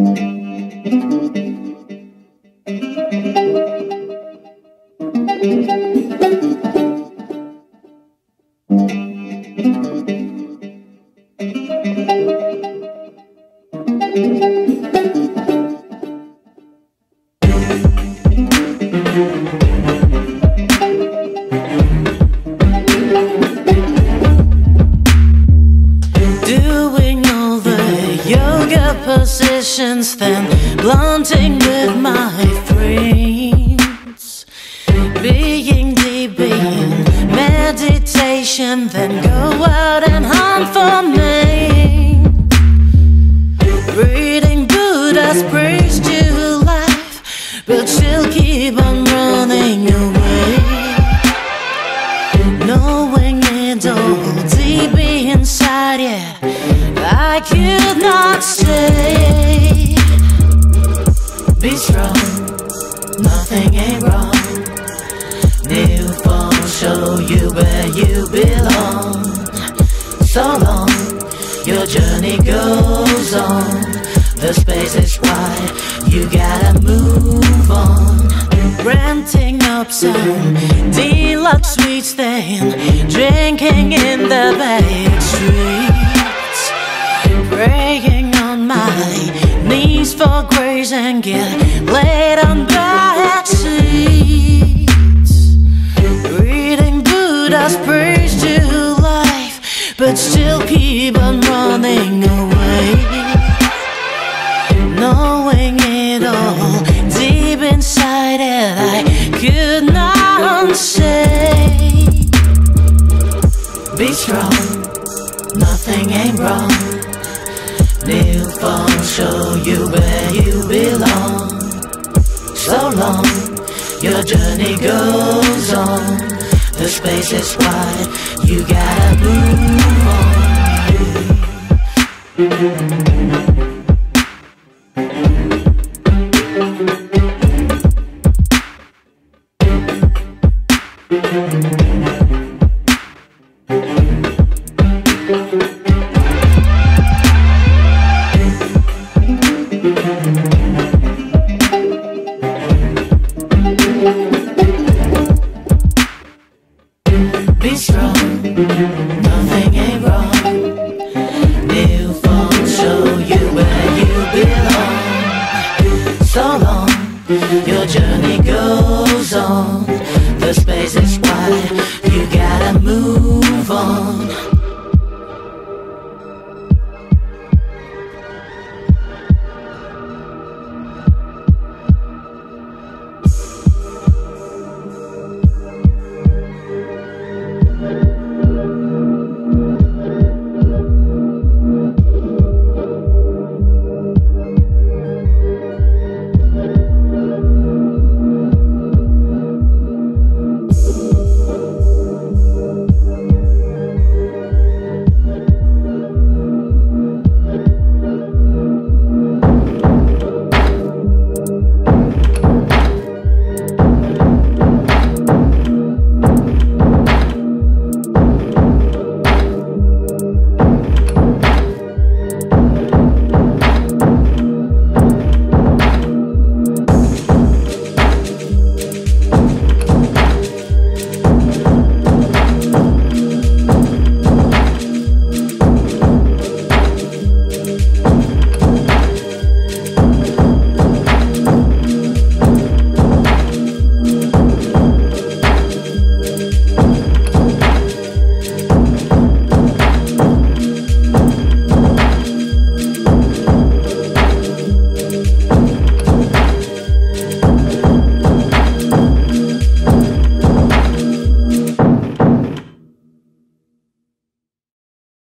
Doing all the yoga positions, then blunting with my friends. Being deep in meditation, then go out and hunt for me. Reading Buddha's praise to life, but still keep on running away. Knowing it all deep inside, yeah, I could not stay. Be strong, nothing ain't wrong. New form show you where you belong. So long, your journey goes on. The space is wide, you gotta move on. Renting up some deluxe suites, then drinking in the back streets. Praying on my knees for grace and get laid on back seats. Reading Buddha's praise to life, but still keep on running away. Knowing it all deep inside it, I could not say. Be strong, nothing ain't wrong. New form show you where you belong. So long, your journey goes on. The space is wide, you gotta move on. Be strong, nothing ain't wrong. New form show you where you belong. So long, your journey goes on. The space is wide,